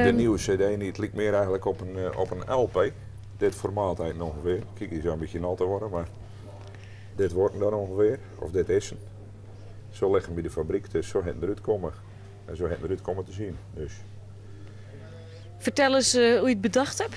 de nieuwe CD niet. Het lijkt meer eigenlijk op een LP. Dit formaat eigenlijk ongeveer. Kijk, die zou een beetje nat te worden, maar dit wordt hem dan ongeveer. Of dit is hem. Zo liggen bij de fabriek, dus zo het eruit komen. En zo het eruit komen te zien. Dus. Vertel eens hoe je het bedacht hebt.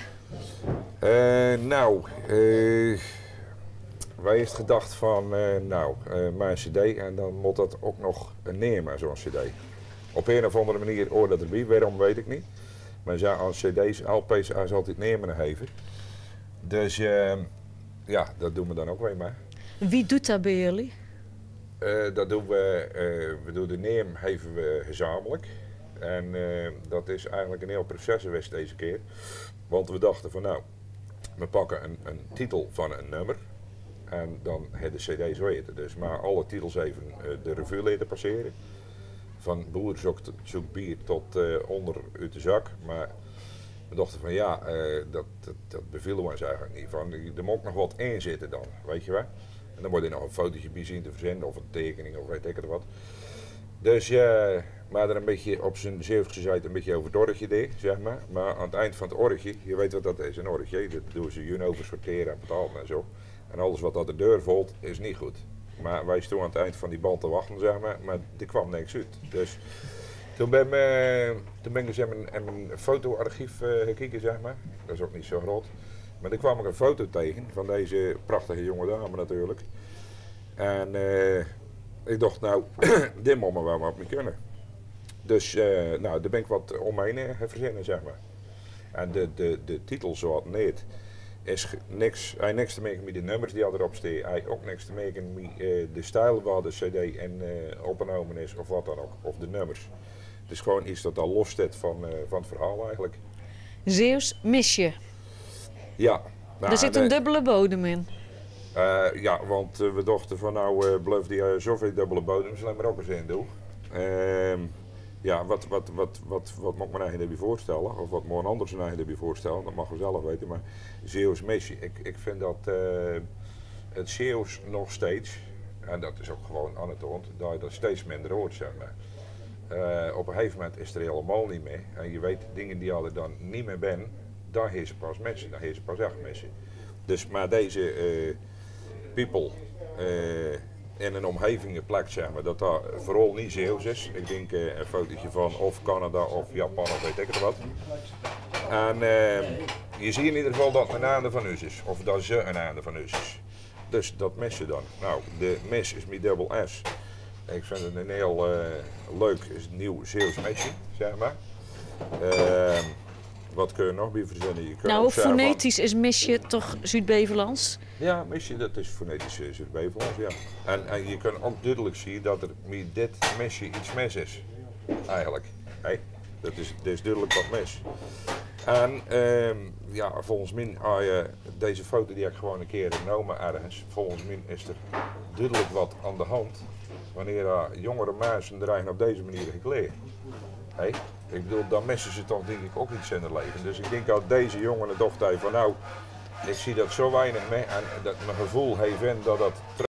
Wij heeft gedacht van, mijn cd en dan moet dat ook nog nemen, zo'n cd. Op een of andere manier hoort dat erbij, waarom weet ik niet. Maar ja, als cd's, LP's als altijd nemen geven. Dus ja, dat doen we dan ook weer mee. Wie doet dat bij jullie? Dat doen we doen de neem geven we gezamenlijk. En dat is eigenlijk een heel proces geweest deze keer. Want we dachten van nou, we pakken een titel van een nummer. En dan het de cd's weten. Dus maar alle titels even de revue laten passeren. Van boer zoekt bier tot onder uit de zak. Maar we dachten van ja, dat bevielen we ons eigenlijk niet. Van, er moet ook nog wat in zitten dan, weet je wel. En dan moet je nog een fotootje bij zien te verzenden of een tekening of weet ik het wat. Dus ja, maar er een beetje op zijn Zeeuwse zijde een beetje over het orgje deed, zeg maar. Maar aan het eind van het orgje, je weet wat dat is, een orgje. Dat doen ze over sorteren en betalen en zo. En alles wat dat de deur volt, is niet goed. Maar wij stonden aan het eind van die bal te wachten, zeg maar er kwam niks uit. Dus toen ben ik eens in mijn fotoarchief gekeken, zeg maar. Dat is ook niet zo groot. Maar er kwam ik een foto tegen van deze prachtige jonge dame natuurlijk. En ik dacht, nou, dit moet me wel wat mee kunnen. Dus nou, daar ben ik wat omheen verzinnen, zeg maar. En de titel zoals het neemt, is niks te maken met de nummers die erop staan. Hij heeft ook niks te maken met de stijl waar de cd in opgenomen is of wat dan ook, of de nummers. Het is gewoon iets dat al los staat van het verhaal eigenlijk. Zeeuws mis je. Ja. Nou, Er zit een dubbele bodem in. Ja, want we dachten van nou blijf die zoveel dubbele bodems, laat maar ook eens in doen. Ja, wat moet ik me eigenlijk erbij voorstellen? Of wat moet een ander zijn eigenlijk erbij voorstellen? Dat mag we zelf weten. Maar Zeeuws misje, ik vind dat het Zeeuws nog steeds, en dat is ook gewoon aan het toont, dat je dat steeds minder hoort, zeg maar. Op een gegeven moment is er helemaal niet meer. En je weet, dingen die er dan niet meer ben, daar heersen pas mensen, daar heersen pas echt mensen. Dus maar deze people in een omgeving geplakt, zeg maar, dat dat vooral niet Zeeuws is. Ik denk een fotootje van of Canada of Japan of weet ik het wat. En je ziet in ieder geval dat een aarde van ons is, of dat ze een aarde van ons is. Dus dat mis je dan. Nou, de mis is met dubbel S. Ik vind het een heel leuk nieuw Zeeuws mesje, zeg maar. Wat kun je nog bij verzinnen? Nou, fonetisch is misje toch Zuid-Bevelands? Ja, misje, dat is fonetisch Zuid-Bevelands, ja. En je kunt ook duidelijk zien dat er met dit mesje iets mis is. Eigenlijk. Hey, dat is duidelijk wat mis. En ja, volgens mij, deze foto die heb ik gewoon een keer genomen ergens. Volgens mij is er duidelijk wat aan de hand wanneer jongere mensen er eigenlijk op deze manier gekleed. Hey, ik bedoel, dan missen ze toch denk ik ook iets in het leven. Dus ik denk dat deze jongen dacht van nou, ik zie dat zo weinig mee en dat mijn gevoel heeft in dat